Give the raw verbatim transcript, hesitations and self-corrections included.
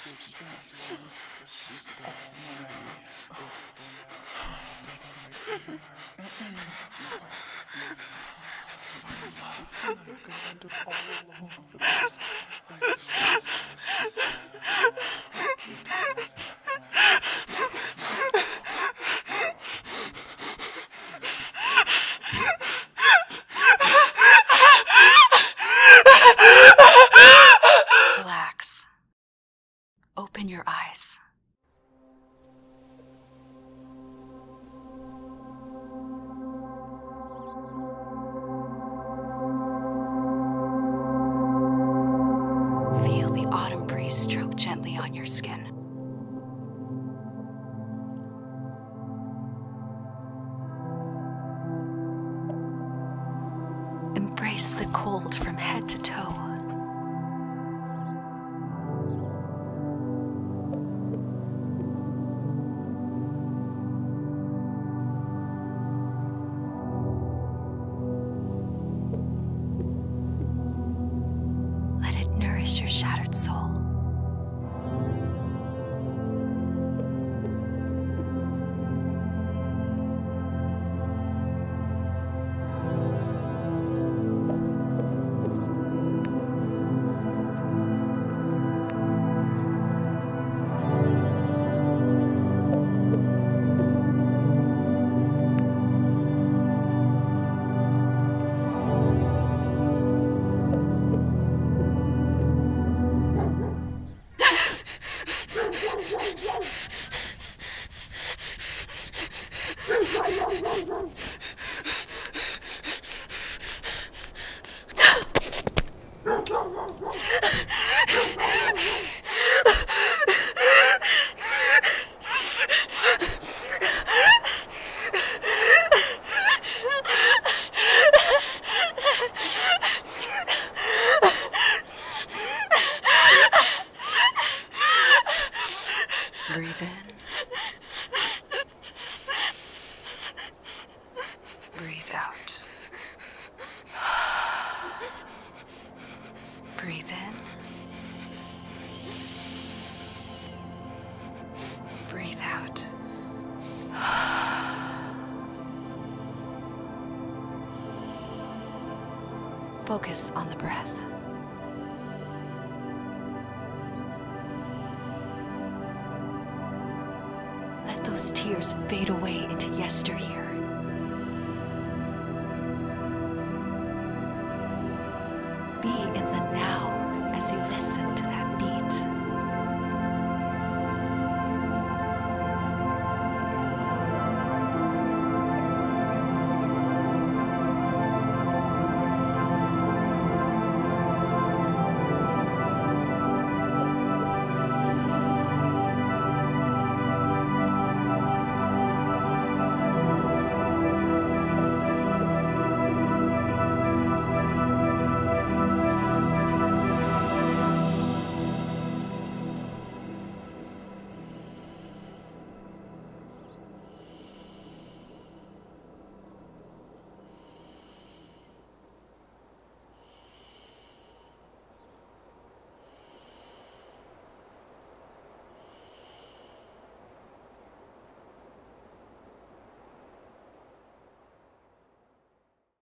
Relax. Open your eyes. Feel the autumn breeze stroke gently on your skin. Embrace the cold from head to toe. Let it nourish your shattered soul. Breathe in. Breathe out. Breathe in. Breathe out. Focus on the breath. Let those tears fade away into yesteryear. Be in